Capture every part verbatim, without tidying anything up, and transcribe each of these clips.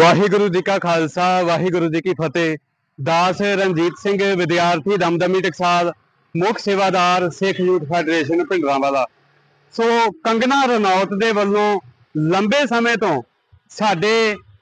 वाहिगुरु जी का खालसा वाहिगुरु जी की फतेह। दास रणजीत सिंह विद्यार्थी दमदमी टकसाल मुख सेवादार Sikh youth federation Bhindranwala. So Kangana Ranaut दे वल्लों लंबे समय तो साडे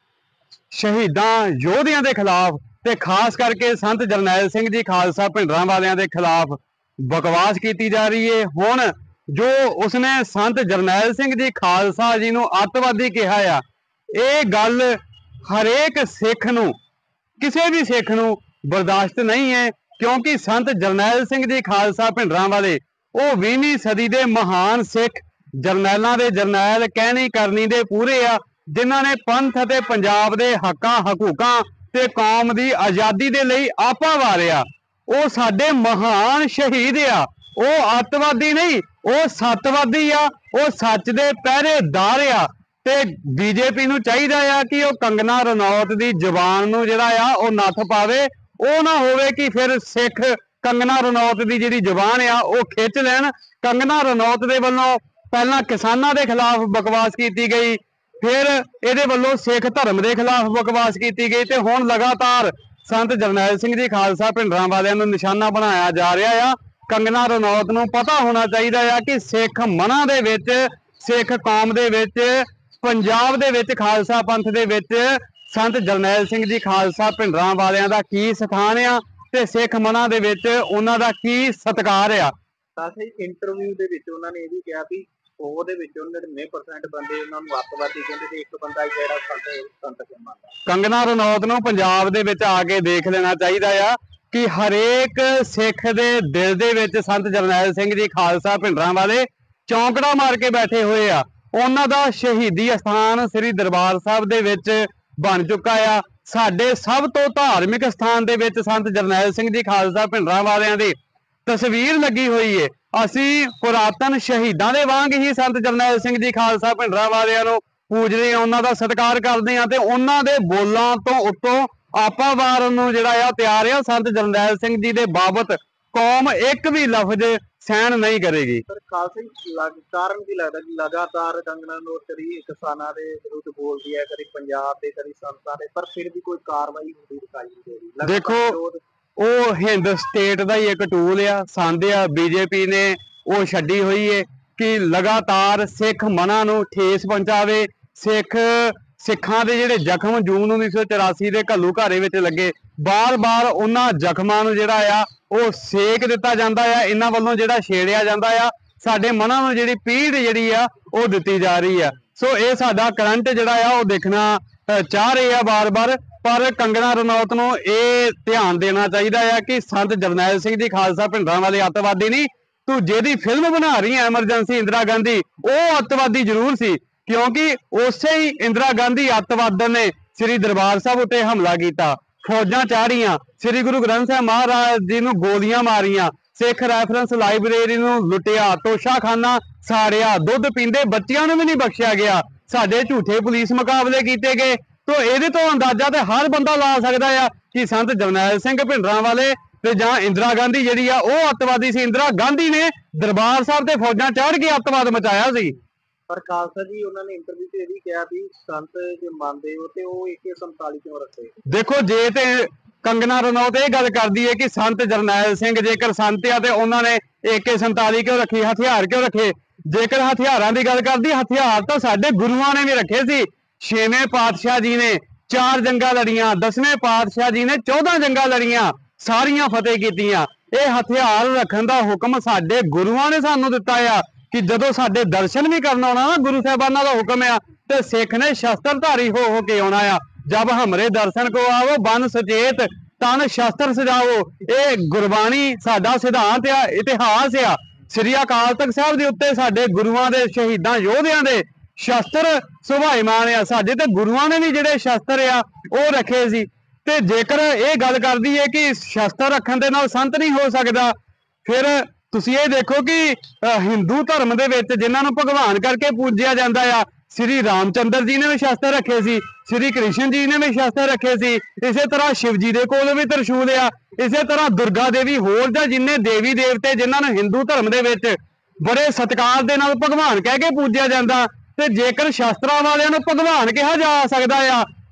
शहीदां योधियां दे खिलाफ ते खास करके संत जरनैल सिंह जी खालसा भिंडरांवालियां दे खिलाफ बकवास की जा रही है। हुण जो उसने संत जरनैल सिंह जी खालसा जी नूं अतवादी कहा आ, ये गल हरेक सिख नूं किसी भी सिख नूं बर्दाश्त नहीं है, क्योंकि संत जरनैल सिंह जी खालसा भिंडरांवाले वो बीसवीं सदी के महान सिख जरनैलों के जरनैल कहनी करनी दे पूरे आ, जिन्हां ने पंथ ते पंजाब दे हक्कां हकूकां ते कौम की आज़ादी दे लई आपा वारिया। वो साडे महान शहीद आ, वो अतवादी नहीं, वो सतवादी आ, वो सच दे पहरेदार आ। ते बीजेपी नूं चाहीदा आ कि वो कंगना रनौत की जबान नूं जिहड़ा आ वो नत्थ पावे। वो ना होवे कि फिर सिख कंगना रनौत की जिहड़ी जबान आ वो खिच लैण। कंगना रनौत दे वल्लों पहलां किसानां दे खिलाफ बकवास की गई, फिर इहदे वल्लों सिख धर्म के खिलाफ बकवास की गई, ते हुण लगातार संत जरनैल सिंह जी खालसा भिंडरांवालियां नूं निशाना बनाया जा रहा है। कंगना रनौत नूं पता होना चाहिए कि सिख मनां दे विच, सिख कौम दे विच, पंजाब दे विच, खालसा पंथ दे विच संत जरनैल सिंह जी खालसा भिंडरांवालियां दा की स्थान आ ते सिख मनां दे विच उन्हां दा की सत्कार आ। साथे इंटरव्यू दे विच उन्हां ने इह भी कहा भी सौ दे विचों नड़िनवे परसेंट बंदे उन्हां नूं अतवादी कहंदे ते एक बंदा जिहड़ा संत संत के मंनदा। कंगना रनौत नूं पंजाब दे विच आके देख लेना चाहिए आ कि हरेक सिख दे दिल दे विच संत जरनैल सिंह जी खालसा भिंडरांवाले चौंकड़ा मार के बैठे हुए आ। उन्हां दा शहीदी स्थान श्री दरबार साहब दे विच बन चुका आ। साडे सब तो धार्मिक स्थान दे विच संत जरनैल सिंह जी खालसा भिंडरांवालियां दी तस्वीर लगी हुई है। असी पुरातन शहीदां दे वांग ही संत जरनैल सिंह जी खालसा भिंडरांवालियां नूं पूजदे हां, उन्हां दा सत्कार करदे हां ते उन्हां दे बोलां तो उत्तों आपा वारन नूं जिहड़ा आ तैयार आ। संत जरनैल सिंह जी दे बाबत कौम एक भी लफ्ज सहन नहीं करेगी। पर खालसा कारण की लगता कि लगातार कंगना रनौत करी किसानां दे विरुद्ध बोलदी है, कभी पंजाब दे कभी संतां दे, पर फिर भी कोई कार्रवाई होंदी दिखाई नहीं दे रही। देखो वो हिंद स्टेट का ही एक टूल आ, संद आ। बीजेपी ने वो छड्डी हुई है कि लगातार सिख मनां नूं ठेस पहुंचावे। सिख सिखां दे जिहड़े जख्म जून उन्नीस सौ चौरासी के घल्लू घारे विच लगे, बार बार उन्हां जख्मां नूं जिहड़ा आ वो सेक दिता जांदा आ, इन्हां वल्लों जिहड़ा छेड़िया जांदा आ, साडे मनां नूं जिहड़ी पीड़ जिहड़ी आ वो दित्ती जा रही है। सो ये साडा करंट जिहड़ा आ वो देखना चाह रहे आ बार बार। पर कंगना रनौत नूं ये ध्यान देना चाहिए कि संत जरनैल सिंह जी खालसा भिंडरांवाले अतवादी नहीं। तू जेदी फिल्म बना रही है एमरजेंसी इंदिरा गांधी, वो अतवादी जरूर सी, क्योंकि उसे ही इंदिरा गांधी अतवादन ने श्री दरबार साहब उत्ते हमला किया, फौजां चाढ़ियां, श्री गुरु ग्रंथ साहब महाराज जी नूं गोलियां मारियां, सिख रैफरेंस लाइब्रेरी नूं लुटिया, तोशाखाना साड़िया, दुध पींदे बच्चियां नूं भी नहीं बख्शिया गया, साडे झूठे पुलिस मुकाबले किए गए। तो ये तो अंदाजा तो हर बंदा ला सकता है कि संत जरनैल सिंह भिंडरांवाले ते जां इंदिरा गांधी जिहड़ी आ वो अतवादी सी। इंदिरा गांधी ने दरबार साहब ते फौजां चढ़ के अतवाद मचाया सी। पर खालसा जी उन्होंने इंटरव्यू च भी कहा भी संत जे मानदे हो ते वो एक सौ सैंताली क्यों रखे। देखो जे ते कंगना रनौत ये गल करदी है कि संत जरनैल सिंह जेकर संत आ ते उन्होंने ए के सैंताली क्यों रखी, हथियार क्यों रखे। जेकर हथियारों की गल करदी, हथियार तो साडे गुरुआं ने भी रखे सी। छेवें पातशाह जी ने चार जंगा लड़ियां, दसवें पातशाह जी ने चौदह जंगा लड़ियां, सारियां फतेह कीतियां। ये हथियार रखने का हुक्म साडे गुरुआं ने सानू दिता है कि जदों साडे दर्शन भी करना होना ना, गुरु साहबाना का हुक्म है तो सिख ने शस्त्रधारी हो हो के आना आ। जब हमरे दर्शन को आओ बन सचेत तन शस्त्र सजाओ, ये गुरबाणी साडा सिद्धांत आ, इतिहास आ। श्री अकाल तख्त साहब के उत्ते साडे गुरुआं दे शहीदां योधियां दे शस्त्र सुभाईमान आ। साडे ते गुरुआं ने भी जिहड़े शस्त्र आ वो रखे सी। ते जेकर ये गल करदी है कि शस्त्र रखण दे नाल संत नहीं हो सकदा, फिर तुसीं ये देखो कि हिंदू धर्म दे विच जिन्हां नूं भगवान करके पूजिया जांदा आ, श्री रामचंद्र जी ने भी शस्त्र रखे सी, श्री कृष्ण जी ने भी शस्त्र रखे सी, इसे तरह शिव जी दे कोल भी त्रिशूल आ, इसे तरह दुर्गा देवी होर जां जिन्ने देवी देवते जिन्हां नूं हिंदू धर्म दे विच बड़े सत्कार दे नाल भगवान कह के पूजिया जांदा, ते जेकर शास्त्रां वालियां नूं भगवान कहा जा सकदा आ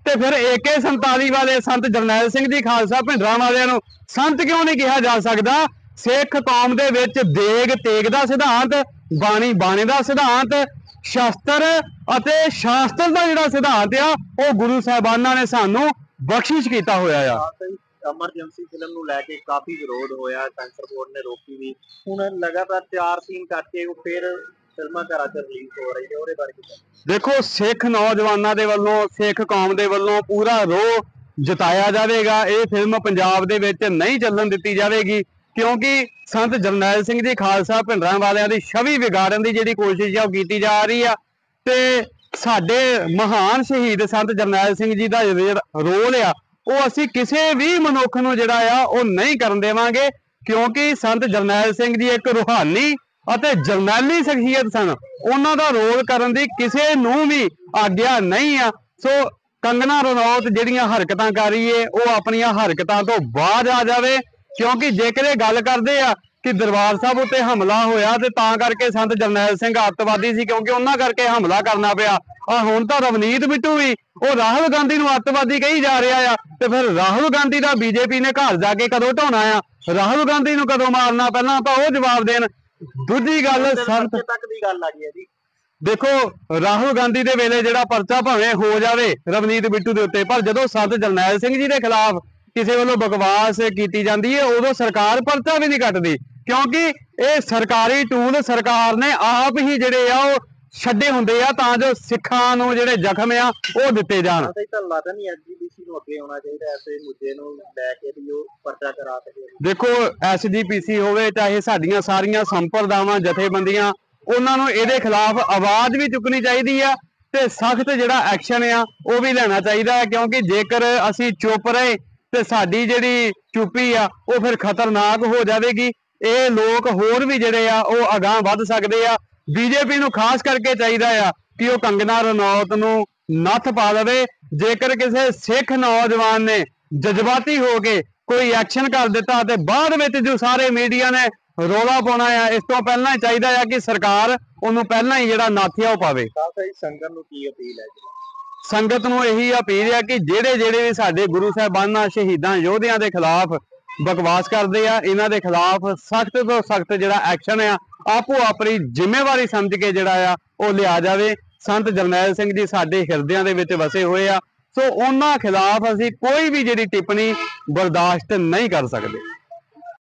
ਤੇ ਫਿਰ ਏ ਕੇ ਸੰਤਾਲੀ ਵਾਲੇ ਸੰਤ ਜਰਨੈਲ ਸਿੰਘ ਜੀ ਖਾਲਸਾ ਭਿੰਡਰਾਂ ਵਾਲਿਆਂ ਨੂੰ ਸੰਤ ਕਿਉਂ ਨਹੀਂ ਕਿਹਾ ਜਾ ਸਕਦਾ? ਸਿੱਖ ਕੌਮ ਦੇ ਵਿੱਚ ਦੇਗ ਤੇਗ ਦਾ ਸਿਧਾਂਤ, ਬਾਣੀ ਬਾਣੇ ਦਾ ਸਿਧਾਂਤ, ਸ਼ਾਸਤਰ ਅਤੇ ਸ਼ਾਸਤਰ ਦਾ ਜਿਹੜਾ ਸਿਧਾਂਤ ਆ ਉਹ ਗੁਰੂ ਸਾਹਿਬਾਨਾਂ ਨੇ ਸਾਨੂੰ ਬਖਸ਼ਿਸ਼ ਕੀਤਾ ਹੋਇਆ ਆ। ਐਮਰਜੈਂਸੀ ਫਿਲਮ ਨੂੰ ਲੈ ਕੇ ਕਾਫੀ ਵਿਰੋਧ ਹੋਇਆ, ਸੈਂਸਰ ਬੋਰਡ ਨੇ ਰੋਕੀ ਵੀ। ਹੁਣ ਲਗਾਤਾਰ ਚਾਰ ਸੀਨ ਕਰਕੇ ਉਹ ਫਿਰ ਫਿਲਮਾਂ ਘਰਾਂ 'ਚ ਰਿਲੀਜ਼ ਹੋ ਰਹੀ ਹੈ, ਉਹਦੇ ਬਾਰੇ ਕੀ ਕਹਿਣਾ? ਦੇਖੋ, ਸਿੱਖ ਨੌਜਵਾਨਾਂ ਦੇ ਵੱਲੋਂ, ਸਿੱਖ ਕੌਮ ਦੇ ਵੱਲੋਂ ਪੂਰਾ ਰੋਹ ਜਤਾਇਆ ਜਾਵੇਗਾ। ਇਹ ਫਿਲਮ ਪੰਜਾਬ ਦੇ ਵਿੱਚ ਨਹੀਂ ਚੱਲਣ ਦਿੱਤੀ ਜਾਵੇਗੀ, ਕਿਉਂਕਿ ਸੰਤ ਜਰਨੈਲ ਸਿੰਘ ਜੀ ਖਾਲਸਾ ਭਿੰਡਰਾਂ ਵਾਲਿਆਂ ਦੀ ਛਵੀ ਵਿਗਾੜਨ ਦੀ ਜਿਹੜੀ ਕੋਸ਼ਿਸ਼ ਆ ਉਹ ਕੀਤੀ ਜਾ ਰਹੀ ਆ। ਤੇ ਸਾਡੇ ਮਹਾਨ ਸ਼ਹੀਦ ਸੰਤ ਜਰਨੈਲ ਸਿੰਘ ਜੀ ਦਾ ਜਿਹੜਾ ਰੋਲ ਆ ਉਹ ਅਸੀਂ ਕਿਸੇ ਵੀ ਮਨੁੱਖ ਨੂੰ ਜਿਹੜਾ ਆ ਉਹ ਨਹੀਂ ਕਰਨ ਦੇਵਾਂਗੇ, ਕਿਉਂਕਿ ਸੰਤ ਜਰਨੈਲ ਸਿੰਘ ਜੀ ਇੱਕ ਰੂਹਾਨੀ ਅਤੇ ਜਰਨੈਲੀ ਸ਼ਖਸੀਅਤ ਸਨ। ਉਹਨਾਂ ਦਾ ਰੋਲ ਕਰਨ ਦੀ ਕਿਸੇ ਨੂੰ ਵੀ ਆਗਿਆ ਨਹੀਂ ਆ। ਸੋ ਕੰਗਨਾ ਰਣੌਤ ਜਿਹੜੀਆਂ ਹਰਕਤਾਂ ਕਰ ਰਹੀ ਏ ਉਹ ਆਪਣੀਆਂ ਹਰਕਤਾਂ ਤੋਂ ਬਾਅਦ ਆ ਜਾਵੇ, ਕਿਉਂਕਿ ਜੇਕਰ ਇਹ ਗੱਲ ਕਰਦੇ ਆ ਕਿ ਦਰਬਾਰ ਸਾਹਿਬ ਉੱਤੇ ਹਮਲਾ ਹੋਇਆ ਤੇ ਤਾਂ ਕਰਕੇ ਸੰਤ ਜਰਨੈਲ ਸਿੰਘ ਅੱਤਵਾਦੀ ਸੀ, ਕਿਉਂਕਿ ਉਹਨਾਂ ਕਰਕੇ ਹਮਲਾ ਕਰਨਾ ਪਿਆ। ਆ ਹੁਣ ਤਾਂ ਰਵਨੀਤ ਬਿੱਟੂ ਵੀ ਉਹ ਰਾਹੁਲ ਗਾਂਧੀ ਨੂੰ ਅੱਤਵਾਦੀ ਕਹੀ ਜਾ ਰਿਹਾ ਆ, ਤੇ ਫਿਰ ਰਾਹੁਲ ਗਾਂਧੀ ਦਾ ਬੀਜੇਪੀ ਨੇ ਘਰ ਜਾ ਕੇ ਕਦੋਂ ਢਾਉਣਾ ਆ? ਰਾਹੁਲ ਗਾਂਧੀ ਨੂੰ ਕਦੋਂ ਮਾਰਨਾ ਪਹਿਲਾਂ ਤਾਂ ਉਹ ਜਵਾਬ ਦੇਣ। ਦੂਜੀ ਗੱਲ ਸੰਤ ਤੱਕ ਦੀ ਗੱਲ ਆ ਗਈ ਹੈ ਜੀ। ਦੇਖੋ, ਰਾਹੁਲ ਗਾਂਧੀ ਦੇ ਵੇਲੇ ਜਿਹੜਾ ਪਰਚਾ ਭਾਵੇਂ ਹੋ ਜਾਵੇ ਰਵਨੀਤ ਬਿੱਟੂ ਦੇ ਉੱਤੇ, ਪਰ ਜਦੋਂ ਸੰਤ ਜਰਨੈਲ ਸਿੰਘ ਜੀ ਦੇ ਖਿਲਾਫ ਕਿਸੇ ਵੱਲੋਂ ਬਕਵਾਸ ਕੀਤੀ ਜਾਂਦੀ ਹੈ ਉਦੋਂ ਸਰਕਾਰ ਪਰਚਾ ਵੀ ਨਹੀਂ ਕੱਟਦੀ, ਕਿਉਂਕਿ ਇਹ ਸਰਕਾਰੀ ਟੂਲ ਸਰਕਾਰ ਨੇ ਆਪ ਹੀ ਜਿਹੜੇ ਆ ਉਹ ਛੱਡੇ ਹੁੰਦੇ ਆ ਤਾਂ ਜੋ ਸਿੱਖਾਂ ਨੂੰ ਜਿਹੜੇ ਜ਼ਖਮ ਆ ਉਹ ਦਿੱਤੇ ਜਾਣ। ਤਾਂ ਲੱਗਦਾ ਨਹੀਂ ਐਸਜੀਪੀਸੀ ਨੂੰ ਅੱਗੇ ਆਉਣਾ ਚਾਹੀਦਾ ਐਸੇ ਮੁੱਦੇ ਨੂੰ ਲੈ ਕੇ ਵੀ ਉਹ ਪਰਚਾ ਕਰਾ ਸਕੇ। ਦੇਖੋ, ਐਸਜੀਪੀਸੀ ਹੋਵੇ ਚਾਹੇ ਸਾਡੀਆਂ ਸਾਰੀਆਂ ਸੰਪਰਦਾਵਾਂ ਜਥੇਬੰਦੀਆਂ, ਉਹਨਾਂ ਨੂੰ ਇਹਦੇ ਖਿਲਾਫ ਆਵਾਜ਼ ਵੀ ਚੁੱਕਣੀ ਚਾਹੀਦੀ ਆ ਤੇ ਸਖਤ ਜਿਹੜਾ ਐਕਸ਼ਨ ਆ ਉਹ ਵੀ ਲੈਣਾ ਚਾਹੀਦਾ ਹੈ, ਕਿਉਂਕਿ ਜੇਕਰ ਅਸੀਂ ਚੁੱਪ ਰਹੇ ਤੇ ਸਾਡੀ ਜਿਹੜੀ ਚੁੱਪੀ ਆ ਉਹ ਫਿਰ ਖਤਰਨਾਕ ਹੋ ਜਾਵੇਗੀ। ਇਹ ਲੋਕ ਹੋਰ ਵੀ ਜਿਹੜੇ ਆ ਉਹ ਅਗਾਂਹ ਵੱਧ ਸਕਦੇ ਆ। ਬੀਜੇਪੀ ਨੂੰ ਖਾਸ ਕਰਕੇ ਚਾਹੀਦਾ ਆ ਕਿ ਉਹ ਕੰਗਨਾ ਰਣੌਤ ਨੂੰ ਨੱਥ ਪਾ ਦੇਵੇ। ਜੇਕਰ ਕਿਸੇ ਸਿੱਖ ਨੌਜਵਾਨ ਨੇ ਜਜ਼ਬਾਤੀ ਹੋ ਕੇ ਕੋਈ ਐਕਸ਼ਨ ਕਰ ਦਿੱਤਾ ਤੇ ਬਾਅਦ ਵਿੱਚ ਜੋ ਸਾਰੇ ਮੀਡੀਆ ਨੇ ਰੌਲਾ ਪਾਉਣਾ ਆ, ਇਸ ਤੋਂ ਪਹਿਲਾਂ ਹੀ ਚਾਹੀਦਾ ਆ ਕਿ ਸਰਕਾਰ ਉਹਨੂੰ ਪਹਿਲਾਂ ਹੀ ਜਿਹੜਾ ਨਾਥੀਆ ਉਹ ਪਾਵੇ। ਸੰਗਤ ਨੂੰ ਕੀ ਅਪੀਲ ਹੈ? ਸੰਗਤ ਨੂੰ ਇਹੀ ਅਪੀਲ ਹੈ ਕਿ ਜਿਹੜੇ ਜਿਹੜੇ ਵੀ ਸਾਡੇ ਗੁਰੂ ਸਾਹਿਬਾਨਾਂ ਸ਼ਹੀਦਾਂ ਯੋਧਿਆਂ ਦੇ ਖਿਲਾਫ ਬਕਵਾਸ ਕਰਦੇ ਆ, ਇਹਨਾਂ ਦੇ ਖਿਲਾਫ ਸਖਤ ਤੋਂ ਸਖਤ ਜਿਹੜਾ ਐਕਸ਼ਨ ਆ ਆਪੋ ਆਪਣੀ ਜ਼ਿੰਮੇਵਾਰੀ ਸਮਝ ਕੇ ਜਿਹੜਾ ਆ ਉਹ ਲਿਆ ਜਾਵੇ। ਸੰਤ ਜਰਨੈਲ ਸਿੰਘ ਜੀ ਸਾਡੇ ਹਿਰਦਿਆਂ ਦੇ ਵਿੱਚ ਵਸੇ ਹੋਏ ਆ, ਸੋ ਉਹਨਾਂ ਖਿਲਾਫ ਅਸੀਂ ਕੋਈ ਵੀ ਜਿਹੜੀ ਟਿੱਪਣੀ ਬਰਦਾਸ਼ਤ ਨਹੀਂ ਕਰ ਸਕਦੇ।